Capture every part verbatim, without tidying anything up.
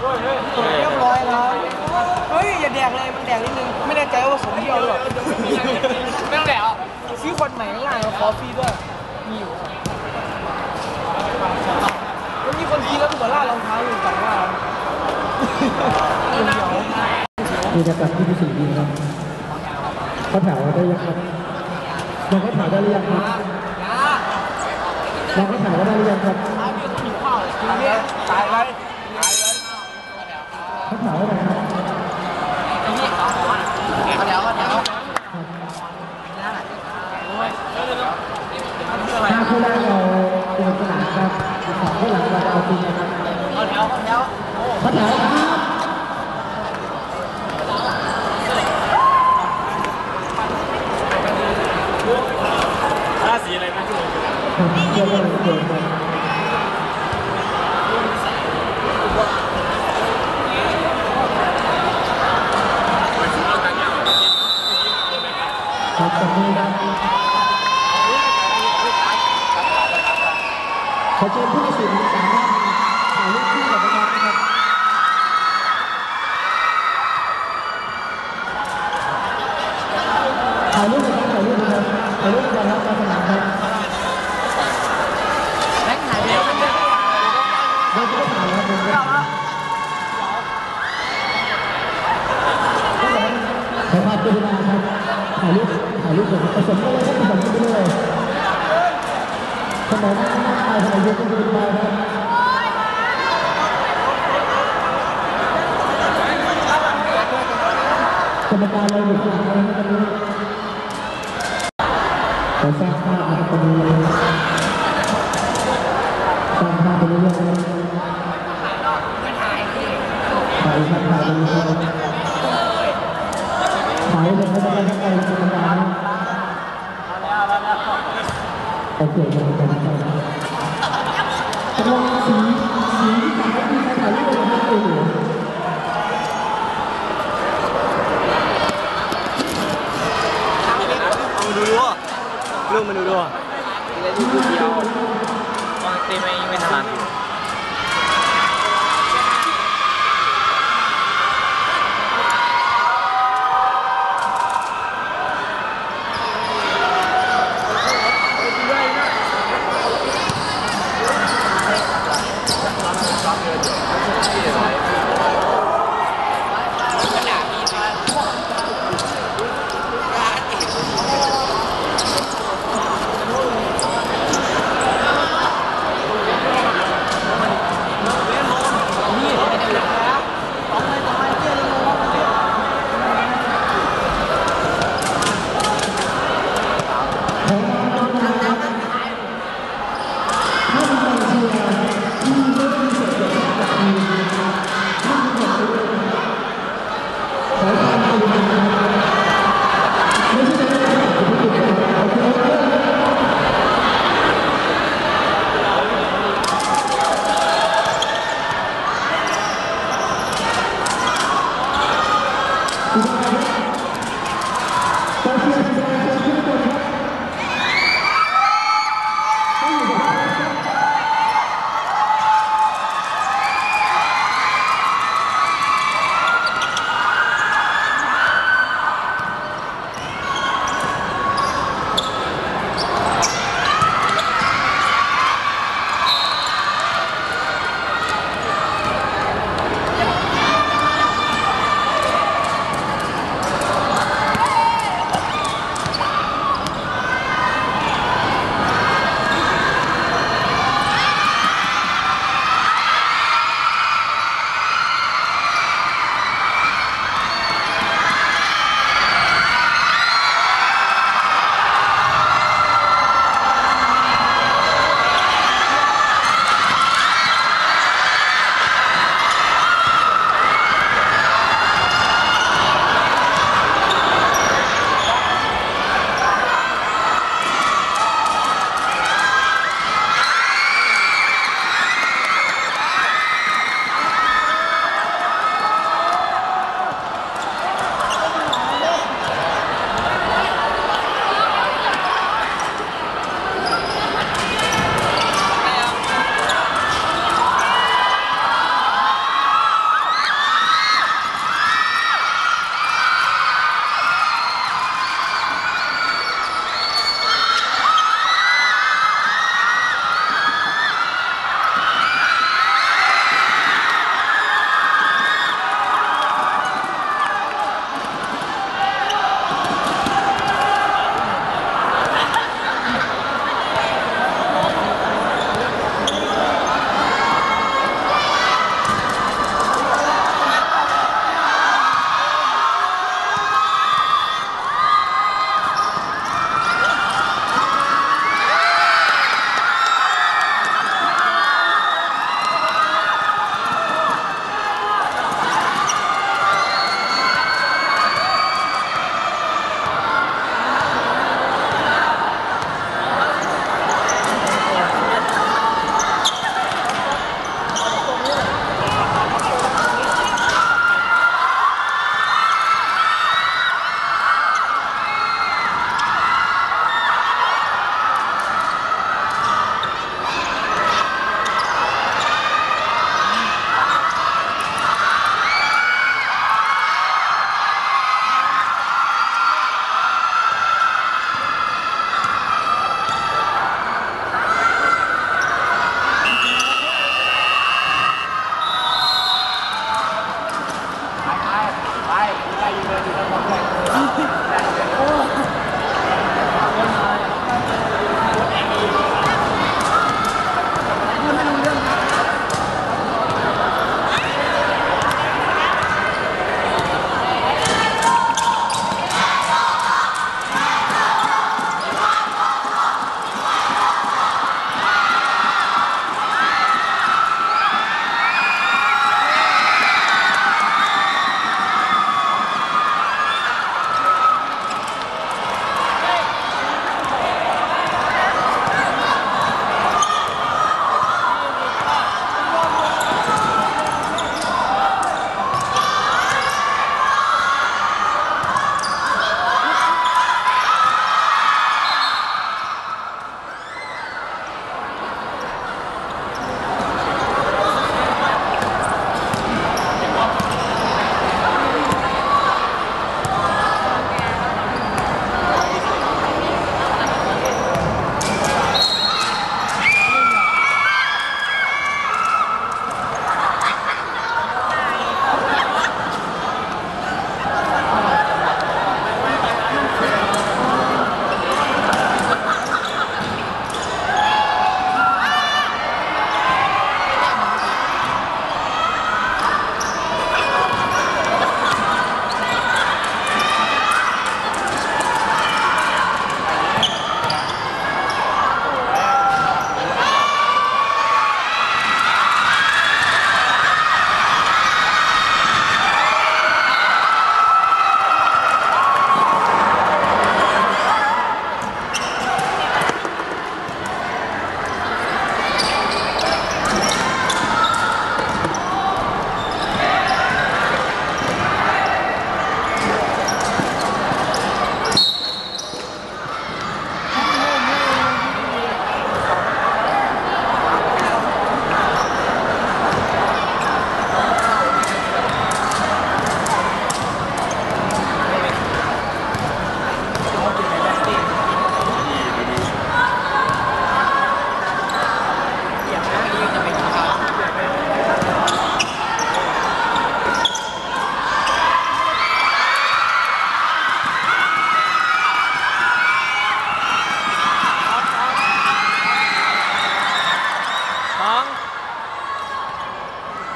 เรียบร้อยแล้วเฮ้ยอย่าแดกเลยมันแดกนิดนึงไม่แน่ใจว่าสมเดียวหรือเปล่าไม่ต้องแดกอ่ะซื้อคนใหม่ง่ายๆขอฟรีด้วยมีอยู่มันมีคนกินแล้วตัวล่ารองเท้าอยู่แต่ว่ามีจะกลับที่พิสิทธิ์ดีครับเขาแถวได้ยังครับลองเขาแถวได้หรือยังครับลองเขาแถวได้หรือยังครับตายเลยเขาแถวได้ไหมครับเขาแถวเขาแถวห้าคู่แรกเราเดินสนามครับอีกสองคู่หลังเราจะเอาจริงนะครับเขาแถวเขาแถวเขาแถวครับท่าสีอะไรนะที่ผมเชื่อว่าเราเดินไปครับตรงนี้นะขอเชิญผู้ตัดสินสามท่านถ่ายรูปคู่กับน้องนะครับถ่ายรูปนะครับถ่ายรูปนะครับถ่ายรูปกันครับการสนามครับแม็กถ่ายเดียวกันเลยเราจะได้ถ่ายนะครับผมขอภาพตัวหน้าครับถ่ายรูปถ่ายรูปกับผสมกันเลยครับผสมกันเลยขนมไทยขนมเยอะก็คือไปครับกรรมการเราอยู่ข้างหลังนะครับตอนนี้ขอสร้างภาพนะครับตอนนี้สร้างภาพไปเรื่อยๆครับถ่ายถ่ายถ่ายถ่ายไปเรื่อยๆถ่ายเลยไม่ต้องไปข้างในกรรมการโอเคเลยกรรมการกำลังสีสีที่ถ่ายที่ถ่ายรูปนะครับโอ้โหมาดูดูเรื่องมาดูดูเล่นดูเดียวบางทีไม่ไม่ถนัดข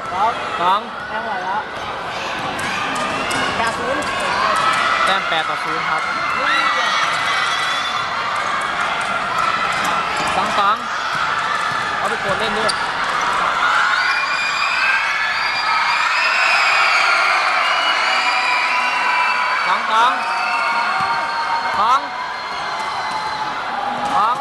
สองสองแต้มไหวแล้วแปดศูนย์แต้มแปดต่อศูนย์ครับสองสองเอาไปกดเล่นด้วยสองสองสองสอง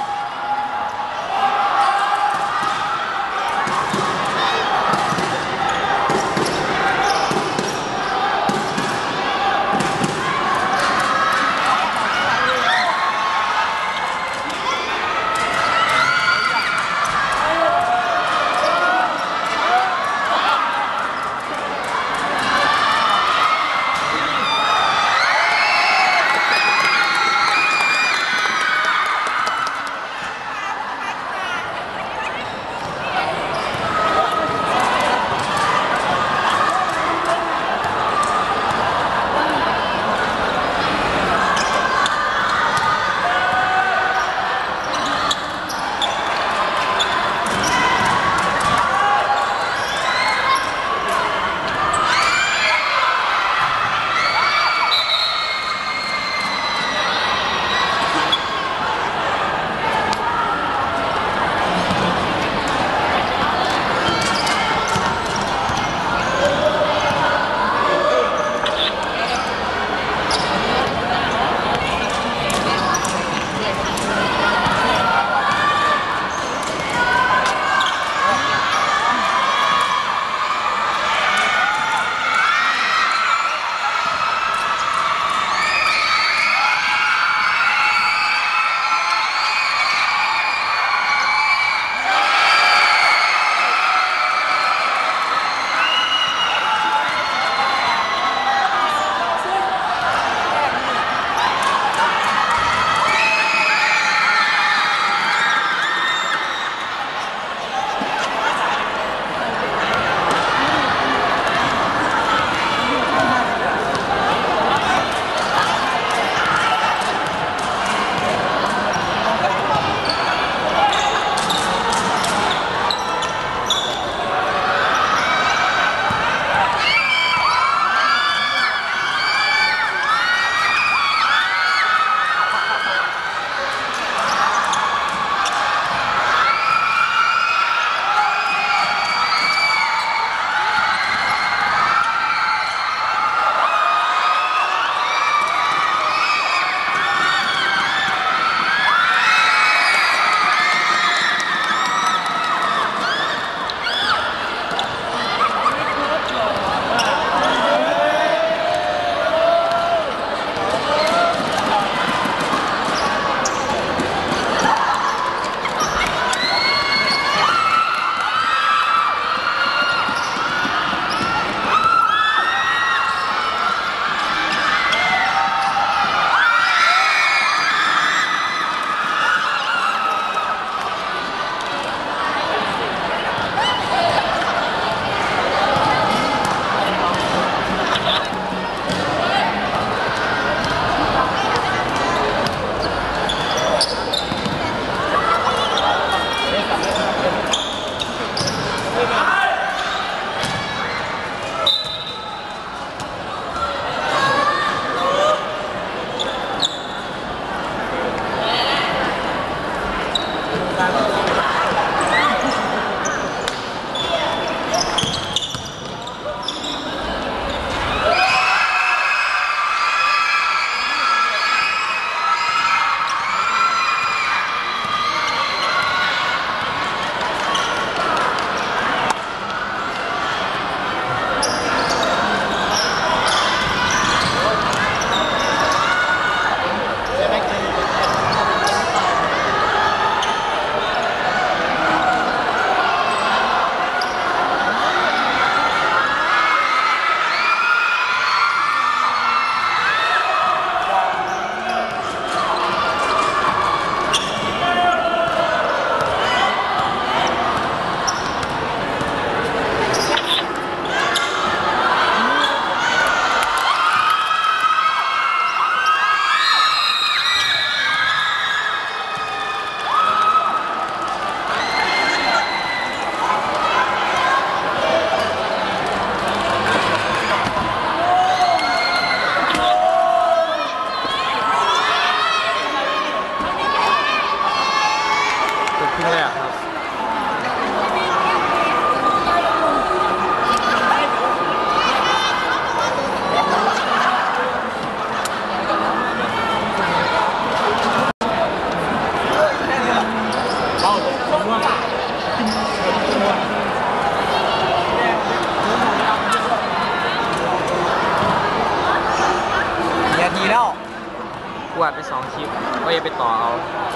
ดไปสองคลิปก็ยังไปต่อเอา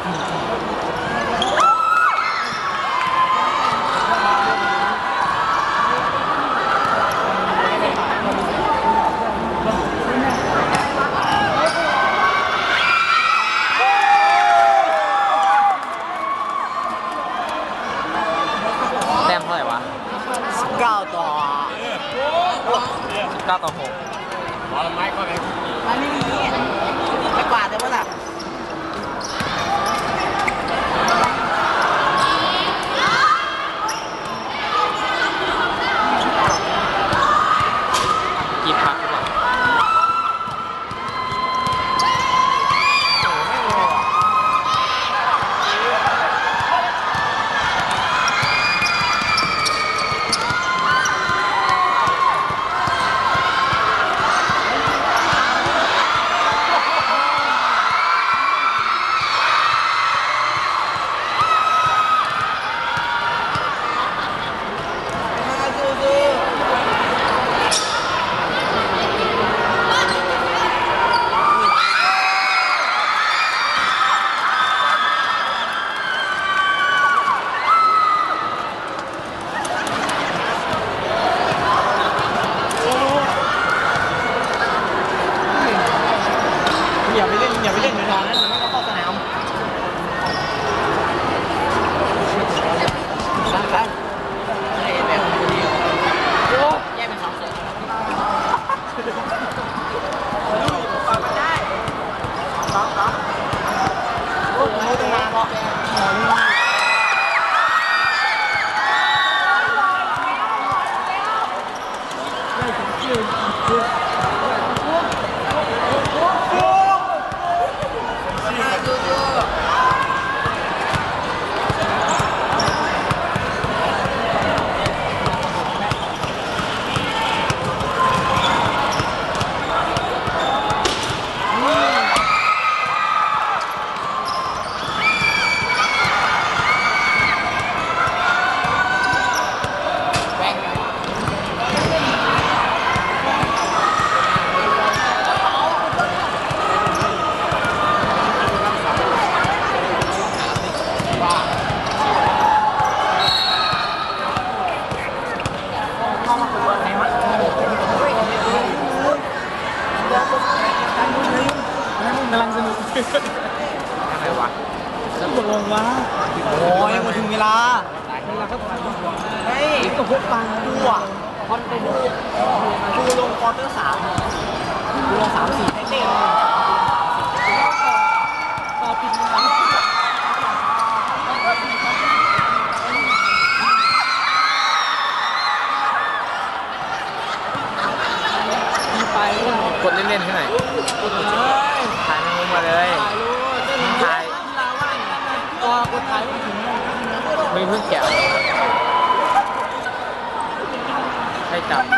แต้มเท่าไหร่วะสิบเก้าต่อสิบเก้าต่อหกมันไม่มีไม่กวาดได้ปะล่ะกี่พักหรือเปล่าอย่าไปเล่นอย่าไปเล่นในทางนั้นมันไม่ต้องเข้าสนามครับไอ้แบบนี้โอ้แยกเป็นสองส่วนฟังไม่ได้สองสองโอ้โหต้องมาเพราะกำลังสนุกอะไรวะสนุกลงวะโอ้ยมาถึงเวลาเวลาก็เฮ้ยก็พกปังดูอ่ะคอนไปดูดูลงคอร์เตอร์สามดูลงสามสี่เต้นต่อปิดมันกดเล่นๆที่ไหนถ่ายไม่มุมมาเลยถ่ายตัวกดถ่ายไม่ถึงไม่เพิ่งแกะให้จับ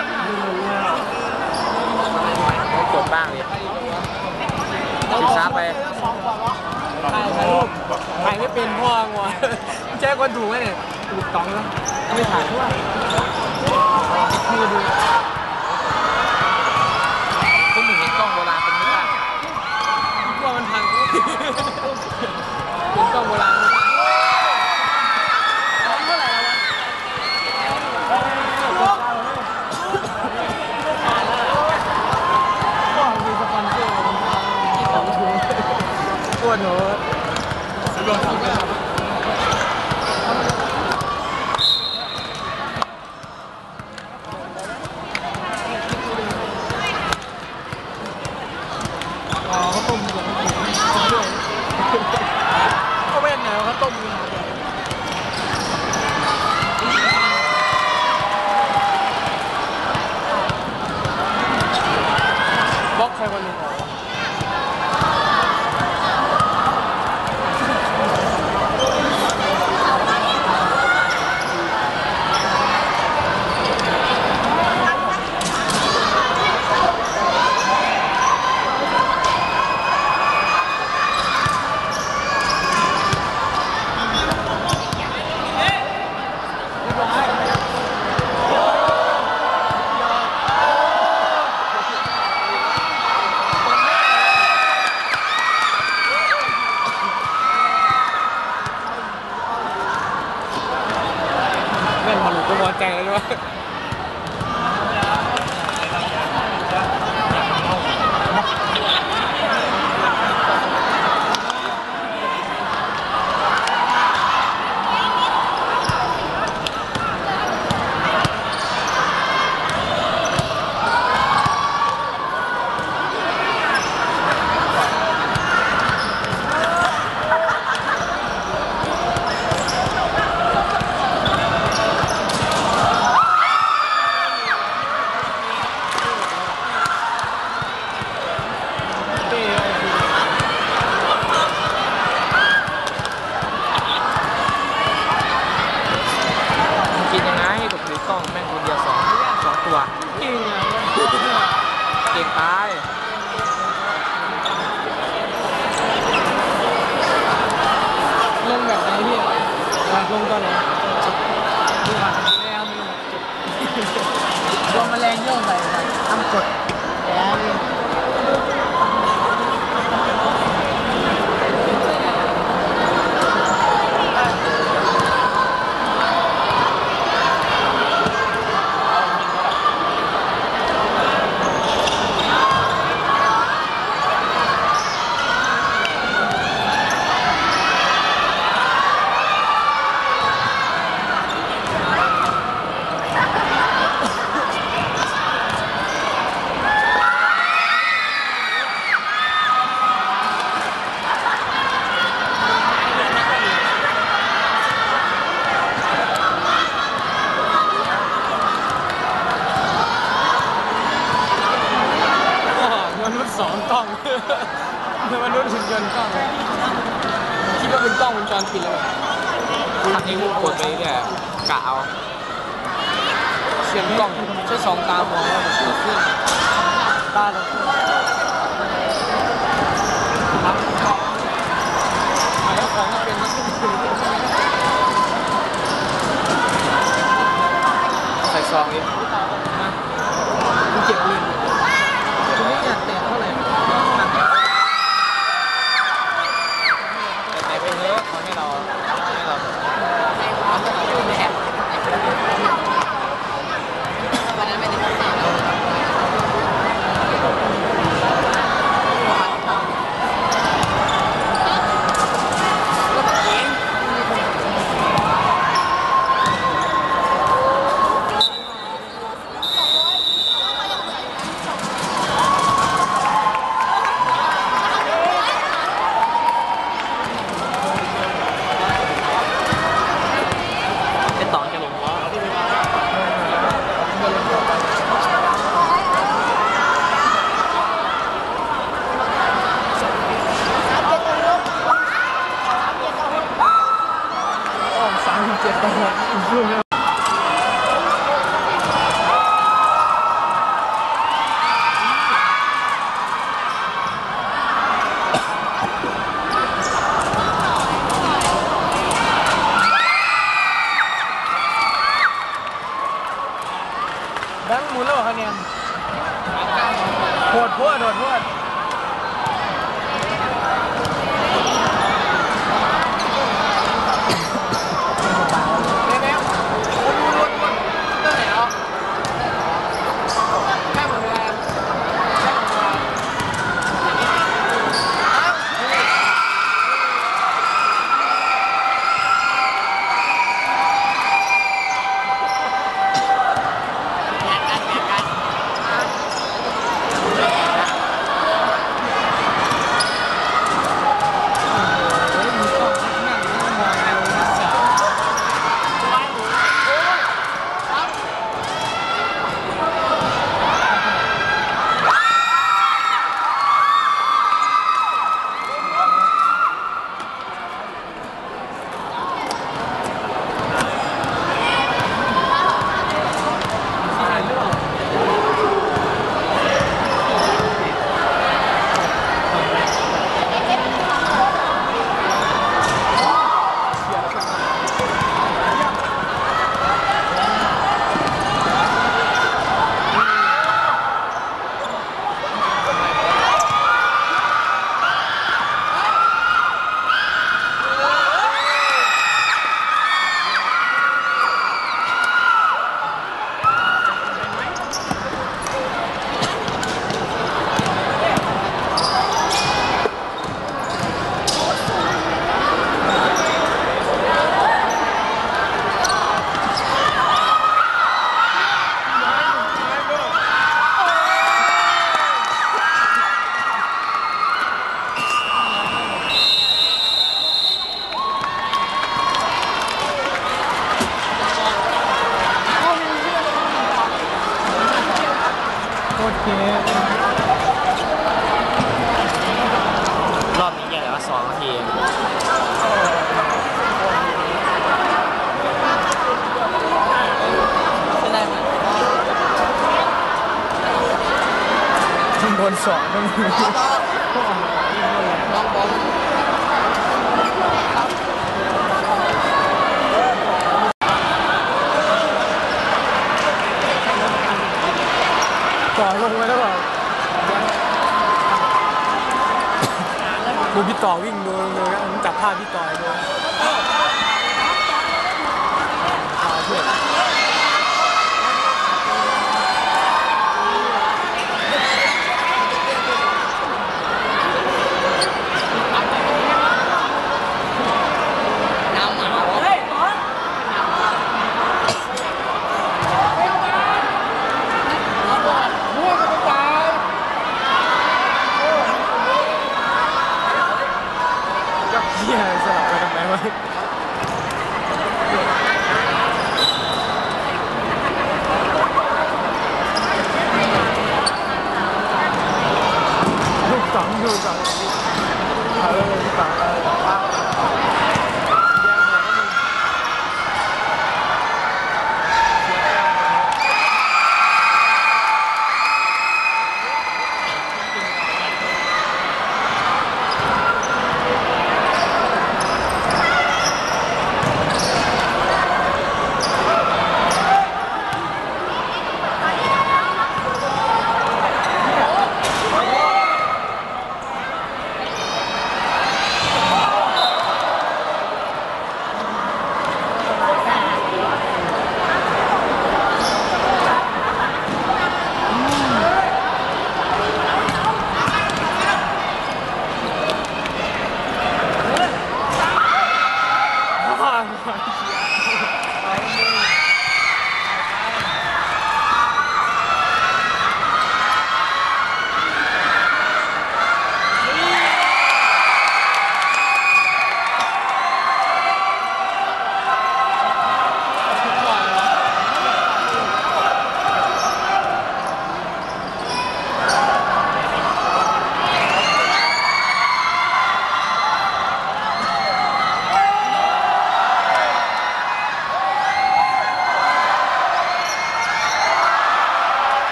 ต้องกดบ้างดิชิช้าไปถ่ายรูปถ่ายไม่เป็นพ่องัวแจ้คนถูกไหมเนี่ยถูกต้องแล้วไม่ถ่ายด้วยคือดูพวกมึงเห็นกล้องโบราณเป็นไม่ได้กลัวมันพังเป็นกล้องโบราณเท่าไหร่แล้ววะก็มีสปอนเซอร์ที่ของถูกตัวโน้ตสะดวกทำเลยเขาต้มอยู่เขาเป็นไงเขาต้มอยู่บล็อกใครคนหนึ่งก่งอ่ะเก่งตายลงแบบไหนพี่ลงตอนไหนดูก่อนไม่เอาไม่ลงลงมาแรงโยงไปทำกดแรงมนุษย์สองกล้องมนุษย์หุ่นยนต์กล้องคิดว่าเป็นกล้องวงจรปิดเลยทำให้กูกดไปเนี่ยกะเอาเสียงกล้องใช้สองตามองว่ามันเกิดขึ้นตาเราแล้วของก็เป็นนักขึ้นใส่ซองดิมันเจ็บเลยคุณไม่อยากแตะเท่าไหร่แต่ไปเถอะเขาให้เราให้เราเจ็บตลอดช่วงนี้แบงค์หมุนแล้วเหรอคะเนี่ยโหดพวดโหดพวดรอบนี้อย่างไรว่าสองนาทีต้องโดนสอนต้องมือต่อลงไปแล้วแบบดูพี่ต่อวิ่งดูเลยนะจับภาพพี่ต่อดูเพื่อนเฮียสลับไปทำไมวะ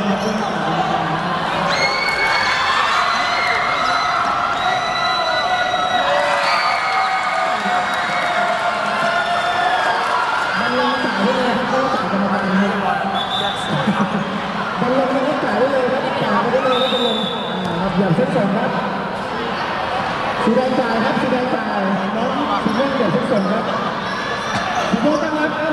มันลงจ่ายได้เลยครับเขาจ่ายกรรมการให้มันลงมันก็จ่ายได้เลยครับจ่ายไปได้เลยแล้วมันลงครับอย่าเส้นส่งครับสีแดงจ่ายครับสีแดงจ่ายน้องสีม่วงอย่าเส้นส่งครับสีม่วงตั้งรับครับ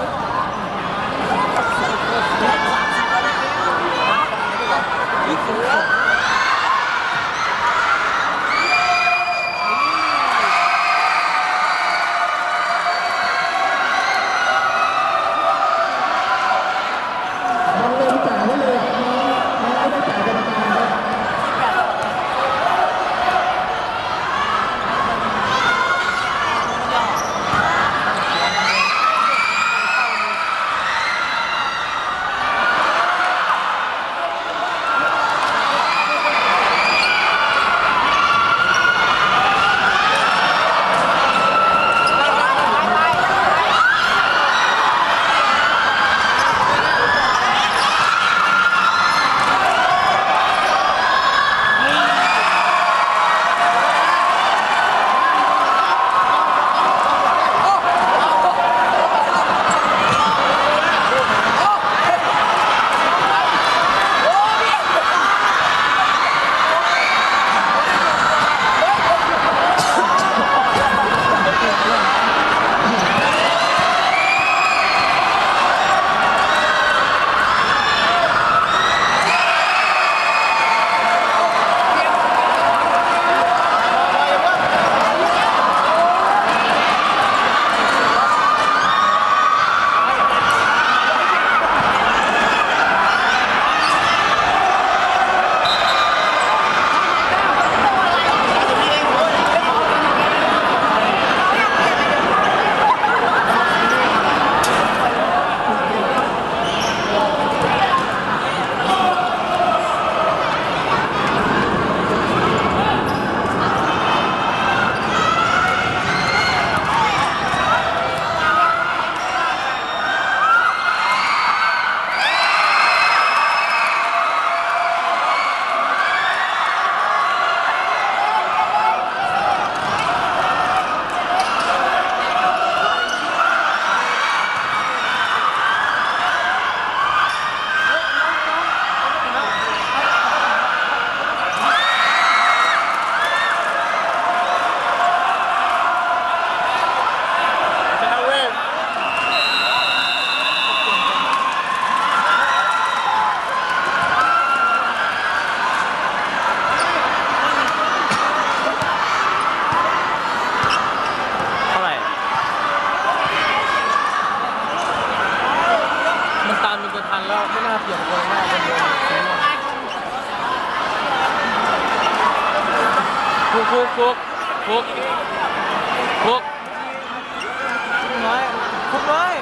ฟุกฟุกฟุกฟุกฟุกน้อยฟุกน้อย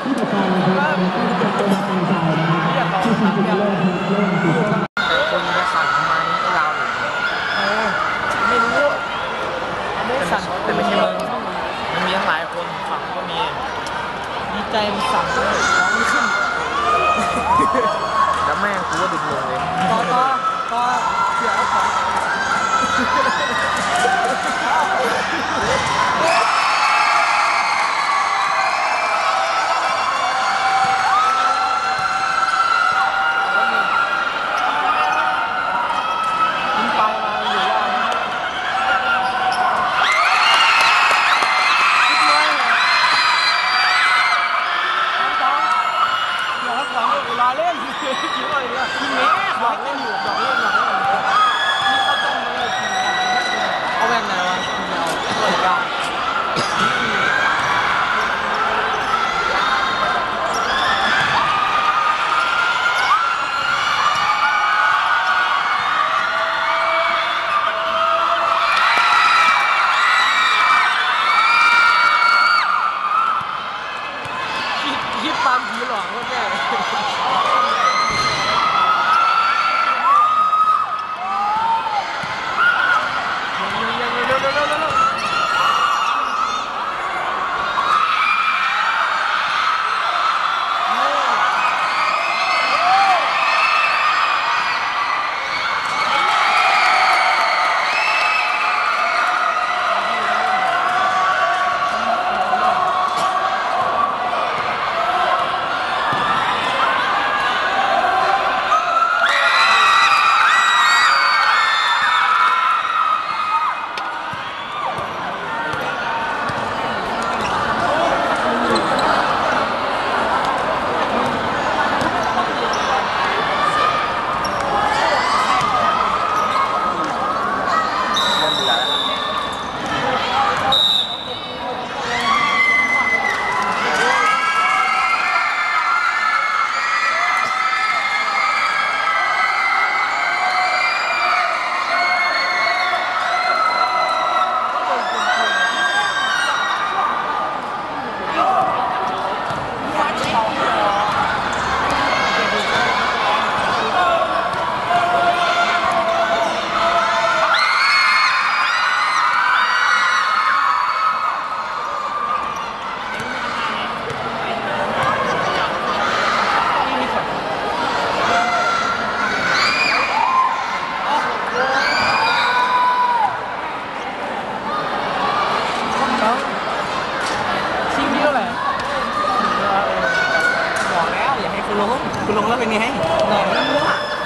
อย่าต่อครับอย่าคนจะสั่งทำไมเราไม่รู้ไม่สั่งแต่ไม่ใช่มึงมันมีทั้งหลายคนฝั่งก็มีดีใจมันสั่งเลยร้องไม่ขึ้นแล้วแม่งกูก็ดึงลงเลยต่อต่อต่อเดี๋ยวขอเอาแบบไหนวะเอาแบบ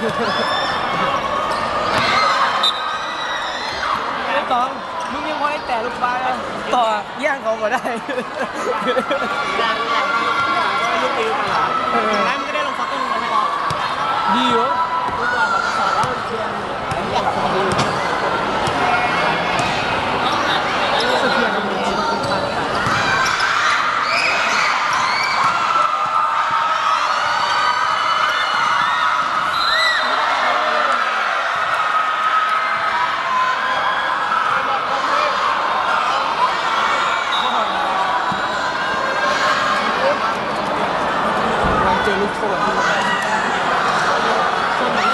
ไอ้ตองมึงยังพอได้แต่ลูกบาสเลยต่อแย่งเขาก็ได้ลูกตีกันเหรอแล้วมันก็ได้ลงซักต้นนึงไหมครับดีอยู่ลูกบอลแบบสอนแล้วเชียร์อยากคนดีสะเทือนกับมึง เจอลูกโทษช่วงนี้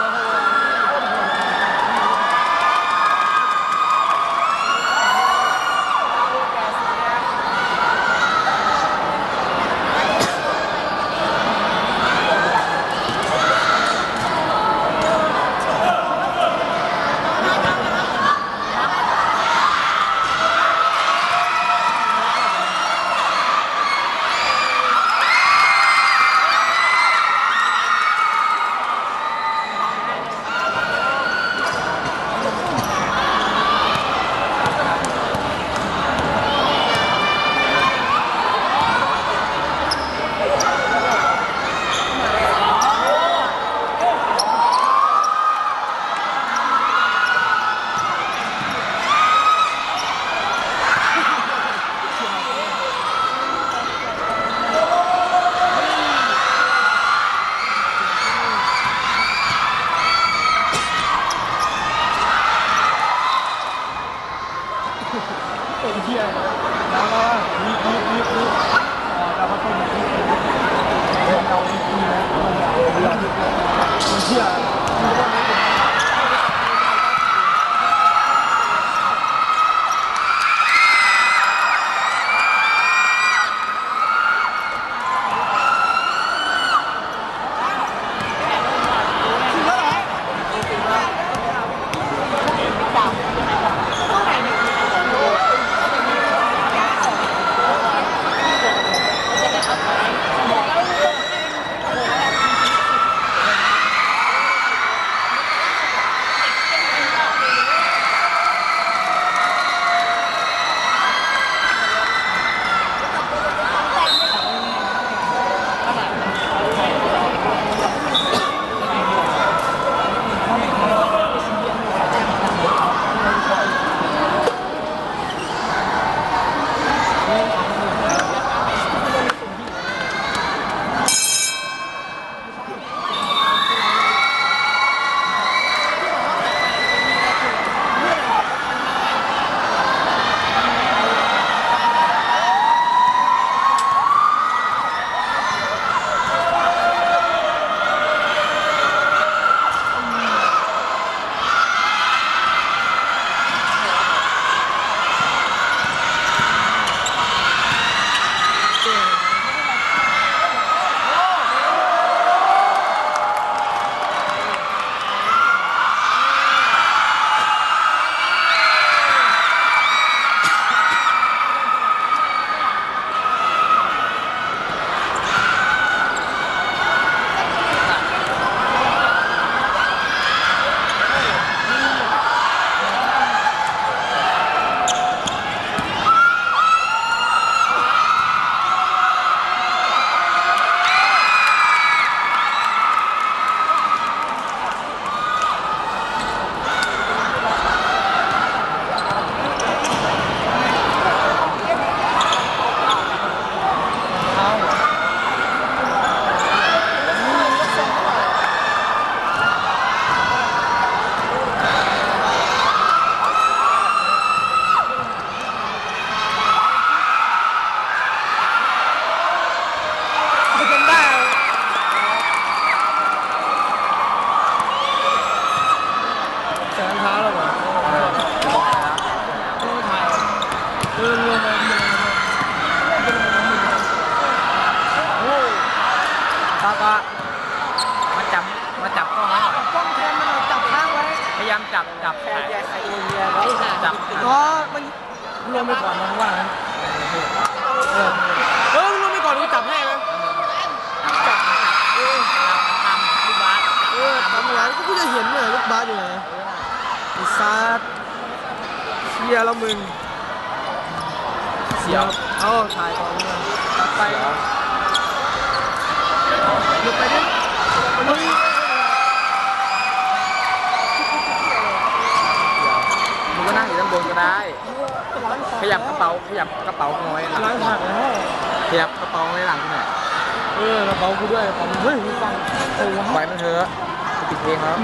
เป็นเหี้ยแล้วก็มีมีมีมีอ๋อแล้วก็ต้องมีเรามีมีนะเออเรือเป็นเหี้ยมีก็ไม่เป็นจับจับถ่ายจับอ๋อมันรวมไปก่อนมันว่างั้นเออเออรวมไปก่อนกูจับให้ไหมจับเออจับทำลูกบาสเอออทำอะไรก็กูจะเห็นเลยลูกบาสอยู่ไหนไอ้ซัดเชียร์แล้วมึงเสียวเอาถ่ายก่อนเลยตัดไปหยุดไปดิมึงมึงก็นั่งอยู่ด้านบนก็ได้ขยับกระเป๋าขยับกระเป๋าน้อยล้างผักแล้วขยับกระเป๋าในหลังกูหน่อยเออกระเป๋ากูด้วยกระเป๋าเฮ้ยฟังไว้มันเถอะปิดเพลงแล้ว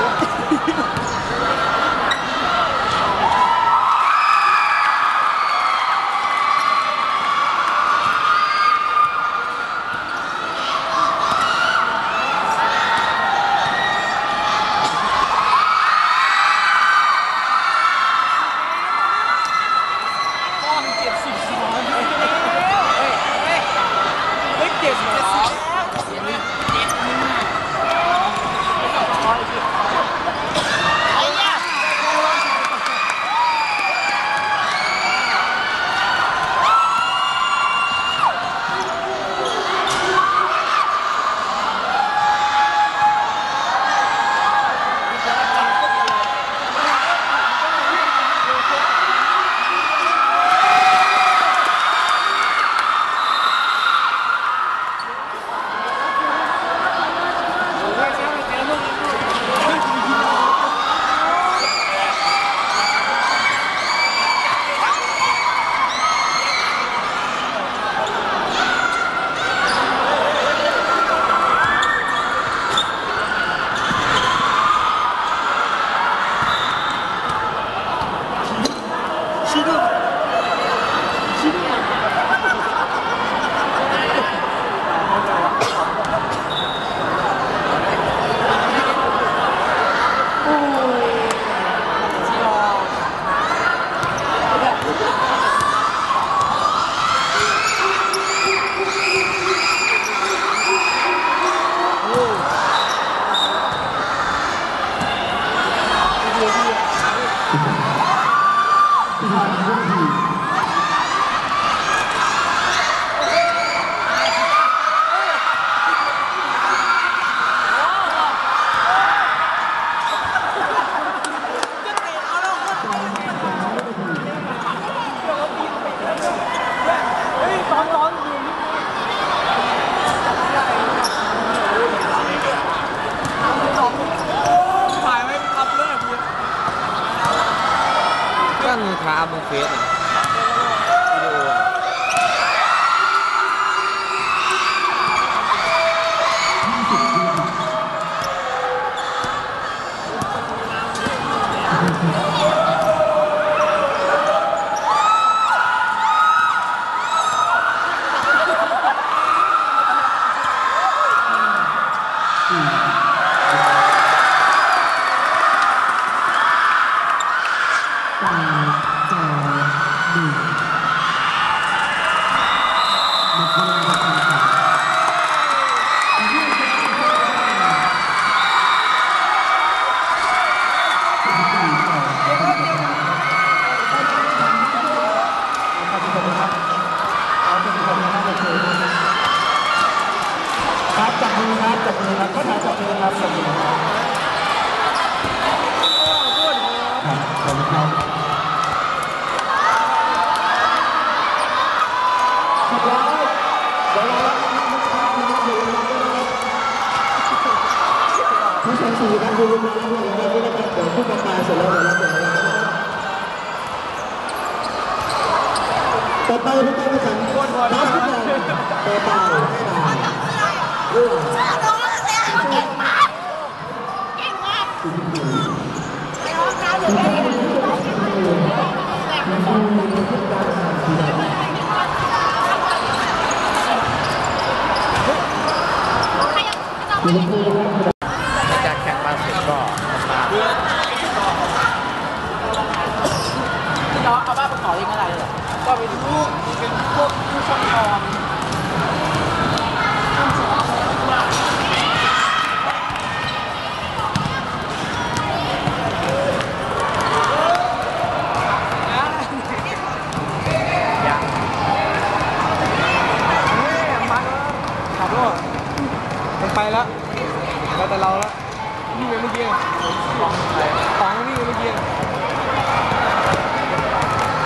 ท้าบนเฟสวิดีโอครับจับมือครับจับมือครับเขาถ่ายจับมือครับจับมือครับครับขอบคุณครับสุดแล้วเดี๋ยวเราผู้ชมสี่ท่านดูมาด้วยนะครับนี่นะครับเดี๋ยวผู้ประกาศเสร็จแล้วเดี๋ยวเราเดี๋ยวเราต่อไปผู้การประสานรับทุกอย่างต่อไปเรื่องเก่งมากเก่งมากไปร้องการอยู่แค่นี้จากแข่งบาสเสร็จก็มาพี่น้องเอาบ้านไปขอเองอะไรเหรอก็เป็นลูกเป็นพวกผู้ชมทองมันไปแล้วแล้วแต่เราแล้วพี่เมื่อกี้ของใครของพี่เมื่อกี้